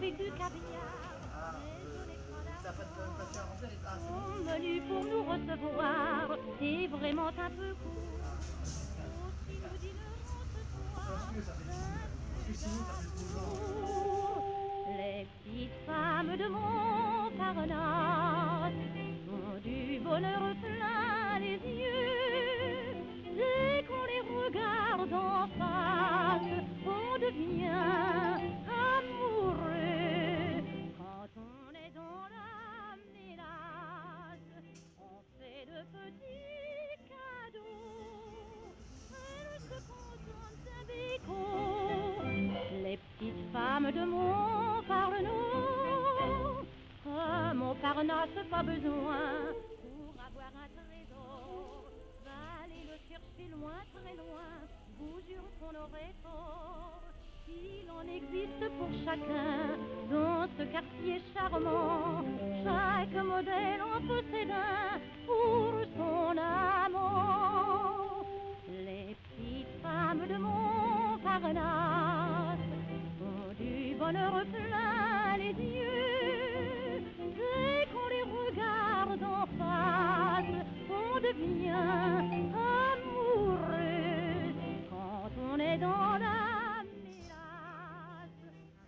avec du caviar. Ça pas de à rentrer les tasses. Son menu pour nous recevoir est vraiment un peu court. Aussi nous dînerons ce soir. Parce que ça fait parce que sinon ça fait trop genre. Les petites femmes de Montparnasse ont du bonheur plein les yeux. Dès qu'on les regarde en face, on devient amoureux. Quand on est dans la mélasse, on fait de petits cadeaux. Elles se contentent d'un béco. Les petites femmes de Montparnasse, pas besoin pour avoir un trésor. Va aller le chercher loin, très loin, vous jure qu'on aurait tort. Il en existe pour chacun dans ce quartier charmant. Chaque modèle en possède un pour son amant. Les petites femmes de Montparnasse ont du bonheur plein les yeux. Dès qu'on les regarde en face, on devient amoureux. Quand on est dans la mélasse,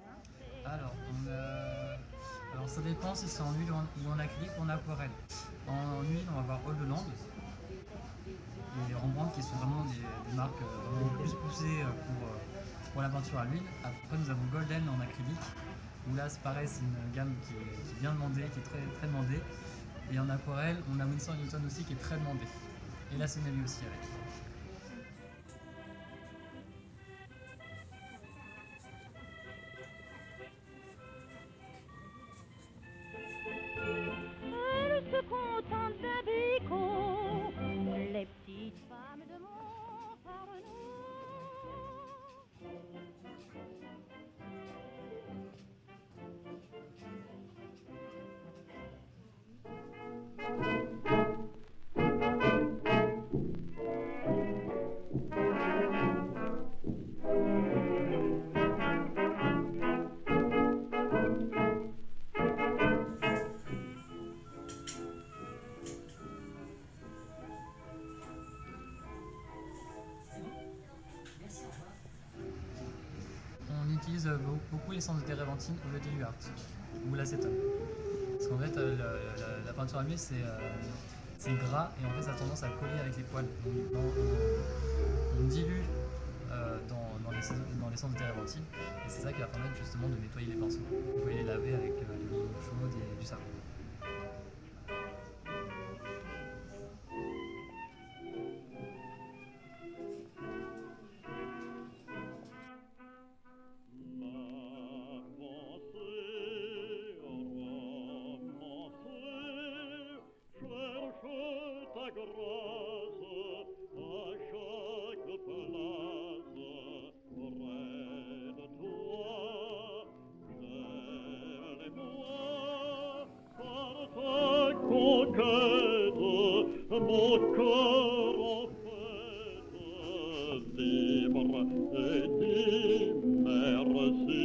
alors ça dépend si c'est en huile ou en acrylique ou en aquarelle. En huile, on va avoir All the Land et Rembrandt qui sont vraiment des marques vraiment plus poussées pour la peinture à l'huile. Après, nous avons Golden en acrylique, où là c'est pareil, c'est une gamme qui est bien demandée, qui est très, très demandée. Et en aquarelle, on a Winsor & Newton aussi qui est très demandé. Et là c'est Nelly aussi avec. elles se contentent d'un béco. Les petites femmes de Montparnasse. On utilise beaucoup l'essence de térébenthine au lieu de l'huile arctique ou l'acétone. Parce qu'en fait, la peinture à l'huile, c'est gras et en fait, ça a tendance à coller avec les poils. Donc, on dilue dans l'essence de térébenthine et c'est ça qui va permettre justement de nettoyer les pinceaux. Vous pouvez les laver avec de l'eau chaude et du savon. Ta grâce à chaque place, près de toi, gêne-moi par ta conquête, mon cœur en fête, libre et dit merci.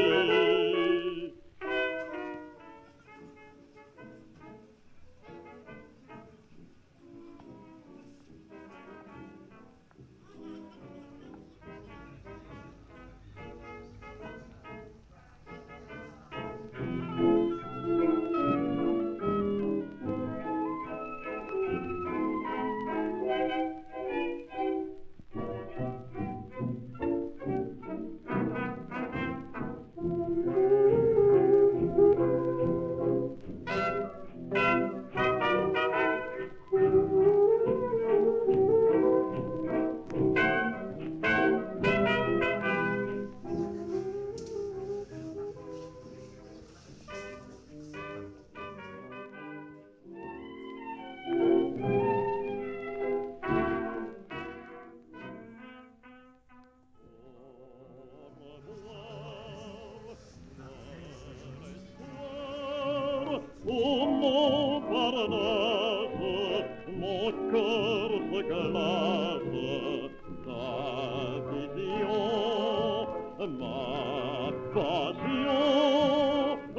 Au Montparnasse, mon cœur se glace, ta vision, ma passion.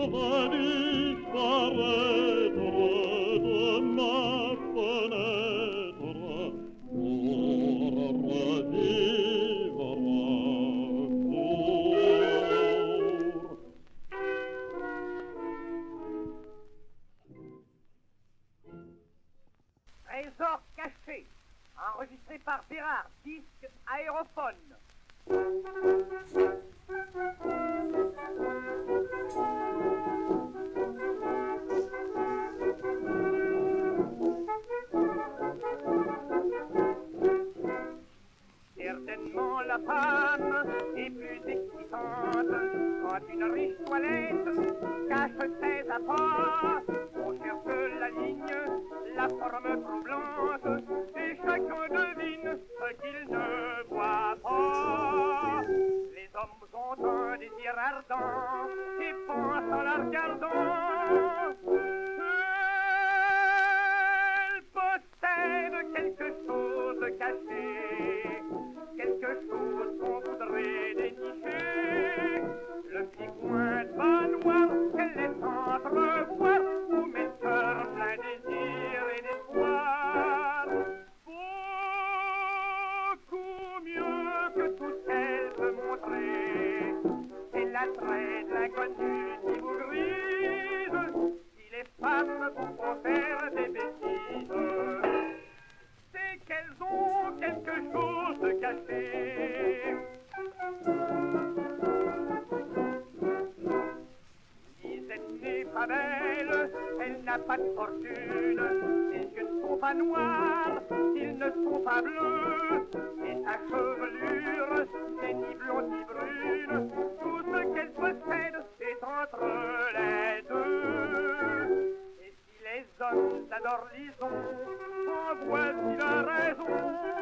va disparaître de ma fenêtre pour revivre un jour. Trésor caché, enregistré par Bérard, disque aérophone. Certainement la femme est plus excitante quand une riche toilette cache ses apports. On cherche la ligne, la forme troublante, et chacun devine ce qu'il ne voit pas. Les hommes ont un désir ardent et pensent en la regardant. Elle possède quelque chose de caché, quelque chose qu'on voudrait dénicher. Le petit coin de manoir qu'elle laisse entrevoir nous met le cœur plein désir et d'espoir. Beaucoup mieux que tout qu'elle peut montrer, c'est l'attrait de l'inconnu qui vous grise. Si les femmes vous font faire des bêtises, c'est qu'elles ont quelque chose de caché. Lisette n'est pas belle, elle n'a pas de fortune, ses yeux ne sont pas noirs, ils ne sont pas bleus, et sa chevelure n'est ni blonde ni brune, tout ce qu'elle possède c'est entre les deux. Et si les hommes adorent Lison, en voici la raison.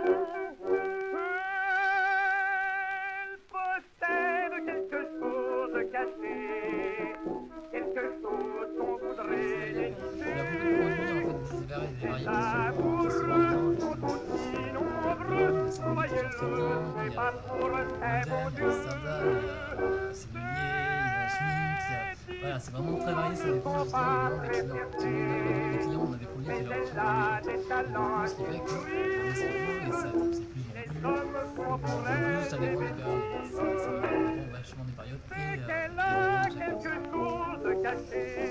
Elle possède quelque chose de caché, quelque chose qu'on voudrait Il y a beaucoup de produits dénicher. en fait divers et des variétés Les amoureux sont aussi nombreux, voyez-le, c'est pas pour ces bons dieux. c'est meunier, il y a schmink, voilà, c'est vraiment très varié, ça dépend justement des clients. Selon les clients, on a des produits qui leur font beaucoup, ce qui fait que on a ce qu'il faut et c'est plus vendu. Ça dépend des périodes, ça dépend vachement des périodes et Qu'elle a quelque chose de caché.